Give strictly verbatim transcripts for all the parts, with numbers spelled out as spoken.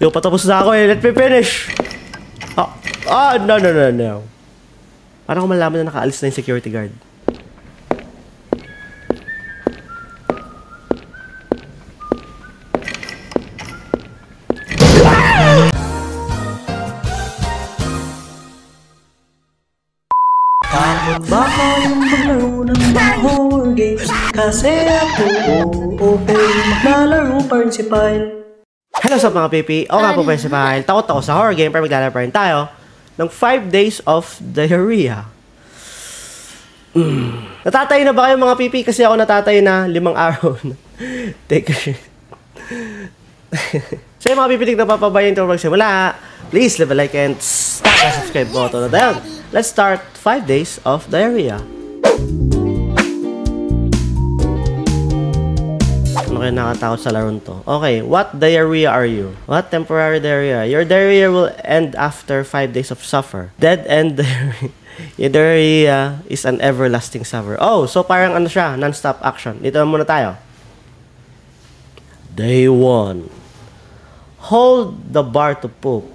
Yo, patapos na ako eh. Let me finish. Ah, ah no, no, no, no. Paano ko malaman na nakaalis na yung security guard? Ba kayong maglaro ng mga horror games? Kasi ako okay maglalaro pa rin si Pyle. Hello sa mga pipi. O nga po pa rin si Pyle. Takot ako sa horror game pero maglalaro pa rin tayo ng five days of diarrhea. Mm. Natatay na ba kayo mga pipi? Kasi ako natatay na limang araw na. Take a shit. So yung mga pipi, na papabayan ito magsimula. Please leave a like and stack the subscribe button. At ayun, let's start five days of diarrhea. Ano kayo nakatakot sa laron to? Okay, what diarrhea are you? What temporary diarrhea? Your diarrhea will end after five days of suffer. Dead end diarrhea. Your diarrhea is an everlasting suffer. Oh, so parang ano siya, non-stop action. Dito muna tayo. Day one. Hold the bar to poop.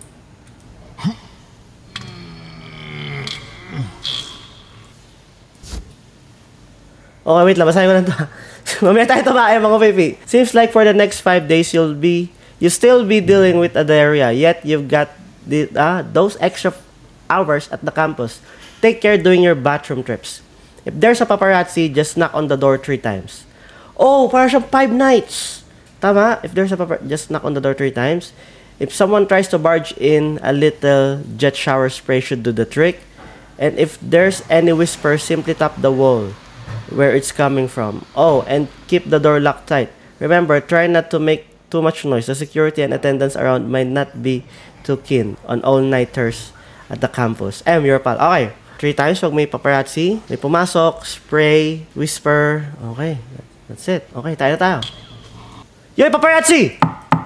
Okay, wait lang. Basahin ko lang ito. Mamaya tayo tumae, mga pipi. Seems like for the next five days, you'll be, you still be dealing with a diarrhea. Yet, you've got the, uh, those extra hours at the campus. Take care doing your bathroom trips. If there's a paparazzi, just knock on the door three times. Oh, para siyang five nights. Tama? If there's a paparazzi, just knock on the door three times. If someone tries to barge in, a little jet shower spray should do the trick. And if there's any whisper, simply tap the wall where it's coming from. Oh, and keep the door locked tight. Remember, try not to make too much noise. The security and attendants around might not be too keen on all-nighters at the campus. I'm your pal. Okay. Three times pag may paparazzi, may pumasok, spray, whisper. Okay. That's it. Okay, tayo na tayo. Yo, paparazzi!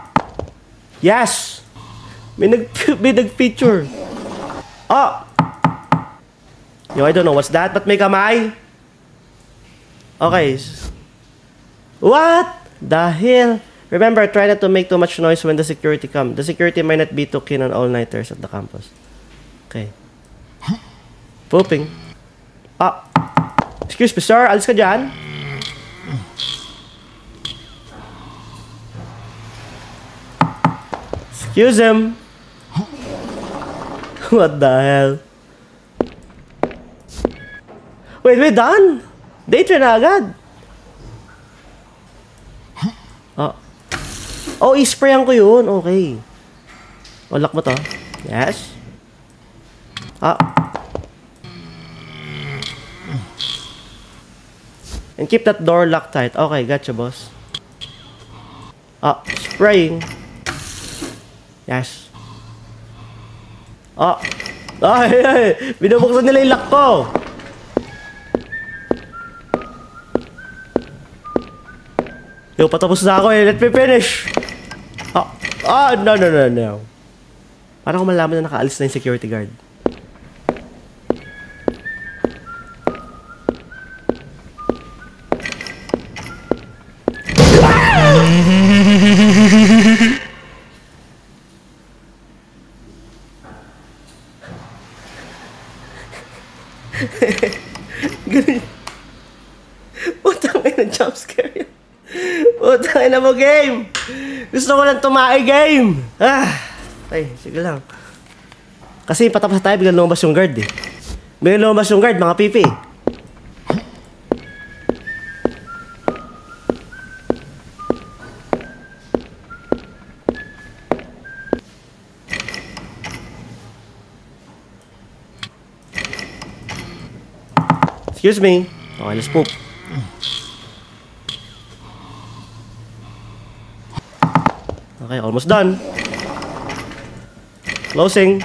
Yes! May nag may nag-feature. Oh! Yo, I don't know what's that, but may kamay. Okay. What the hell? Remember, try not to make too much noise when the security comes. The security might not be too keen on all-nighters at the campus. Okay. Pooping. Ah. Excuse me, sir. Alis ka dyan. Excuse him. What the hell? Wait, we're done? Day three na agad. Oh. Oh, i-sprayan ko yun. Okay. O, lock mo to. Yes. Ah. And keep that door locked tight. Okay, gotcha, boss. Ah, spraying. Yes. Ah. Ay, ay. Binubuksan nila yung lock ko. Yo, patapos na ako eh. Let me finish. Ah, ah no, no, no, no. Paano ko malaman na nakaalis na yung security guard? Ganun. Putang ina, jump scare yan. Putang ina mo, game. Gusto ko lang tumae, game. Ah. Ay, sige lang. Kasi patapos tayo, biglang lumabas yung guard eh. Biglang lumabas yung guard, mga pipi. Excuse me. Okay, let's poop. Okay, almost done. Closing.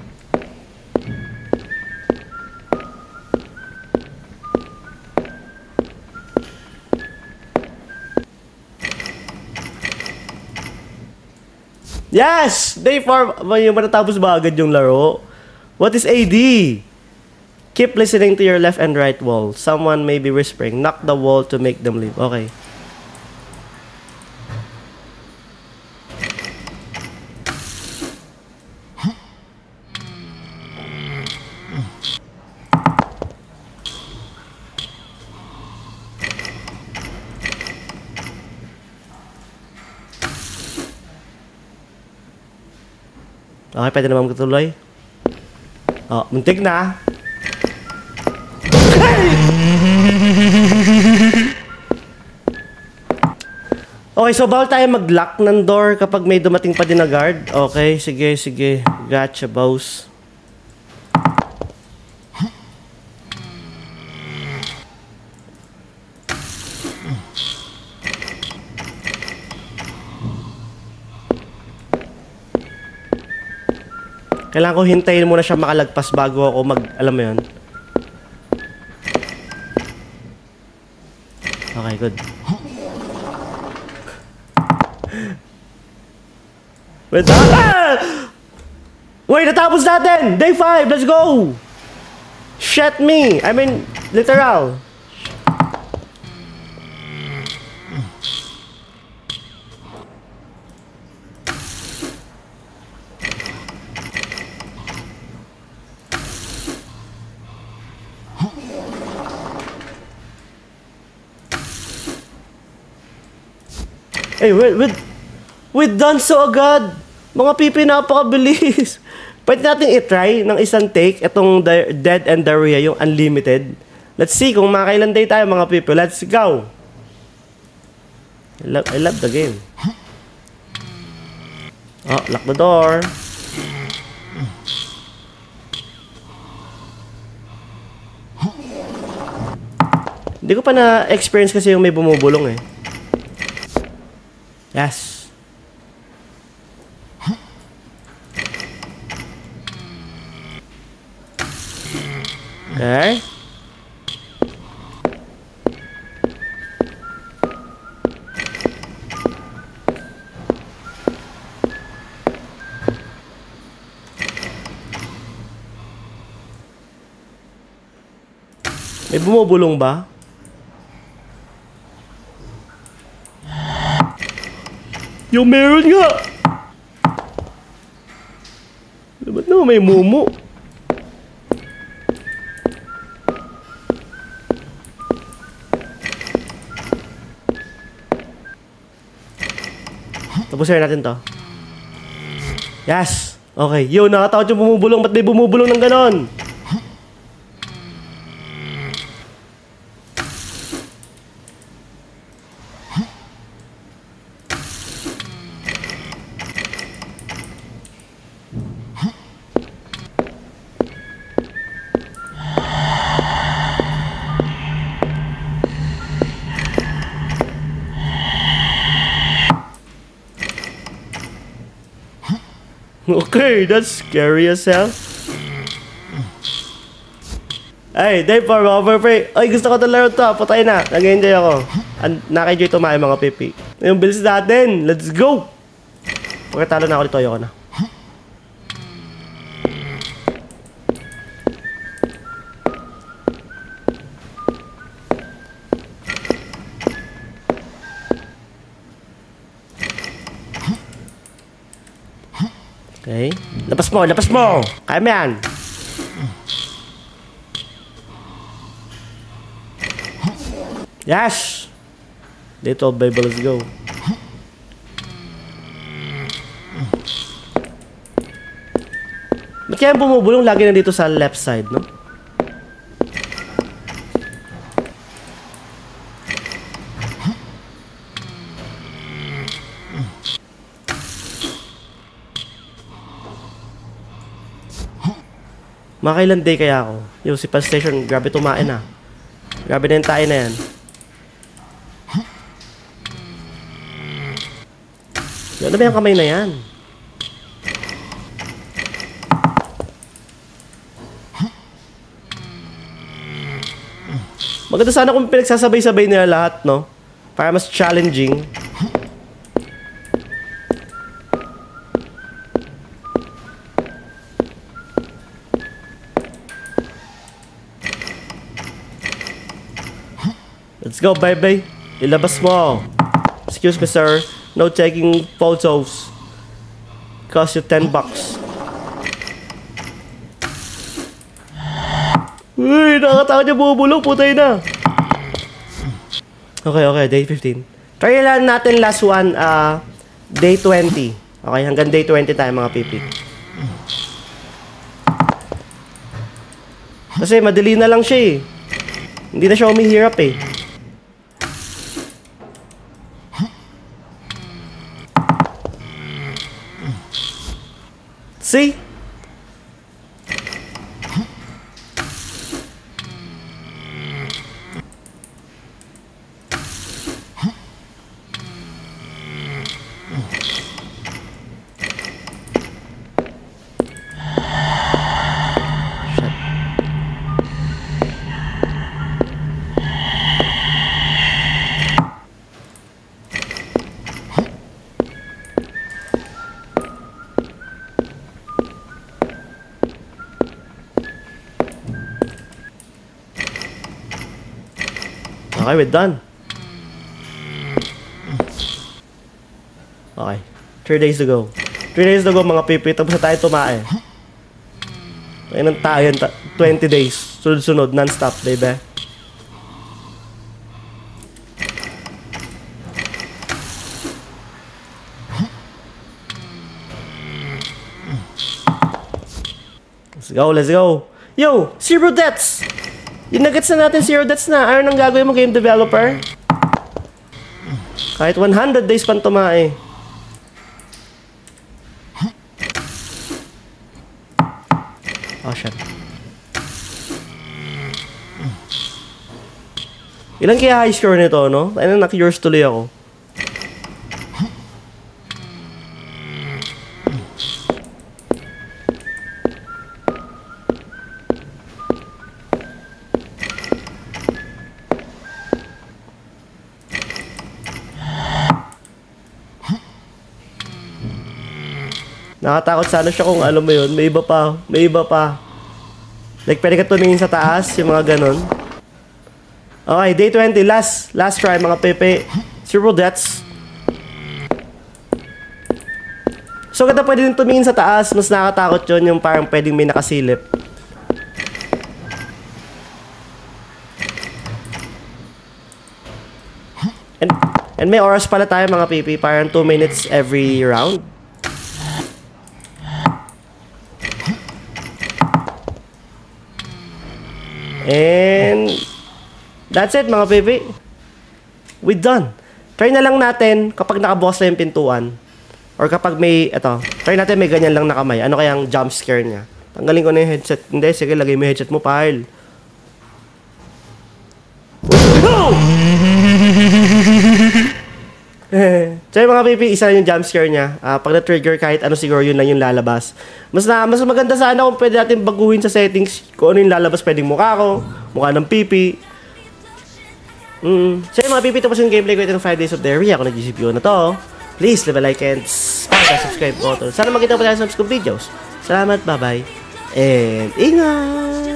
Yes! Day four. Yung matatapos ba agad yung laro? What is A D? Keep listening to your left and right wall. Someone may be whispering. Knock the wall to make them leave. Okay. Okay, pwede naman magtuloy. Oh, muntik na. Okay, so bawal tayo mag-lock ng door kapag may dumating pa din na guard. Okay, sige, sige. Gotcha, boss. Kailangan ko hintayin muna siya makalagpas bago ako mag... Alam mo yun? Okay, good. Wait, ah! Wait, natapos natin! Day five, let's go! Shit me! I mean, literal. Hey, wait, wait. We've done so agad. Mga pipi, napakabilis. Pwede natin i-try ng isang take itong Dead and Daria, yung unlimited. Let's see kung makailan day tayo, mga pipi. Let's go. I love, I love the game. Oh, lock the door. Hindi ko pa na-experience kasi yung may bumubulong eh. Yes. Okay. May bumubulong ba? Yung meron nga! Ba't naman may mumu? Tapusin natin to. Yes! Okay. Yo, nakatakot yung bumubulong. Ba't may bumubulong ng ganon? Okay, that's scary as hell. Ay, day for overpay. Ay, gusto ko itong laro to. Patay na. Nag-enjoy ako. Naka-enjoy tumayo mga pipi. Yung bilis natin. Let's go! Pagkatalo na ako dito, ayoko na. Okay. Lapas mo, lapas mo! Kaya mo yan! Yes! Dito, Bible, let's go. Ba't kaya bumubulong lagi na dito sa left side, no? Makailan day kaya ako? Yung si Pal Station, grabe tumain ah. Grabe na yung tayo na yan. Ano ba yung kamay na yan? Maganda sana kung pinagsasabay-sabay nila lahat, no? Para mas challenging. Let's go, baby. Ilabas mo. Excuse me, sir. No taking photos. Cost you ten bucks. Uy, nakatakot niya bubulong. Putay na. Okay, okay. Day fifteen. Try lang natin last one. Uh, day twenty. Okay, hanggang day twenty tayo mga pipi. Kasi madali na lang siya eh. Hindi na siya umihirap eh. See? Okay, we're done. Okay. Three days to go. Three days to go, mga pipi. Tapos na tayo tumae. Kaya nang tayo, twenty days. Sunod-sunod, non-stop, baby. Let's go, let's go. Yo, zero deaths! Yung nagets na natin, zero deaths na. Ano nang gagawin mo, game developer? Kahit one hundred days pan tumae. Oh, shit. Ilan kaya high score nito, no? Ayun, nak-yours tuloy ako. Nakatakot sana siya kung alam mo yun. May iba pa. May iba pa. Like, pwede ka tumingin sa taas. Yung mga ganun. Okay, day twenty. Last. Last try, mga pepe. Zero deaths. So, kada pwede din tumingin sa taas. Mas nakakatakot yun. Yung parang pwedeng may nakasilip. And, and may oras pala tayo, mga pepe. Parang two minutes every round. And that's it, mga baby. We done. Try na lang natin kapag nakabukas na yung pintuan. Or kapag may, eto, try natin may ganyan lang na kamay. Ano kayang jump scare niya? Tanggalin ko na yung headset. Hindi, sige, lagay mo yung headset mo, pile. Oh! So yung mga baby, isa yung jump scare niya. Uh, pag na-trigger, kahit ano siguro yun lang yung lalabas. Mas na, mas maganda sana kung pwede natin baguhin sa settings kung ano yung lalabas. Pwedeng mukha ko, mukha ng pipi. Mm. So yung mga pipi, tapos yung gameplay ko ito ng five days of Dairy. Ako nag-G C P U na to. Please leave a like and subscribe button. Sana makita po tayo sa subscribe videos. Salamat, bye-bye. And ingat!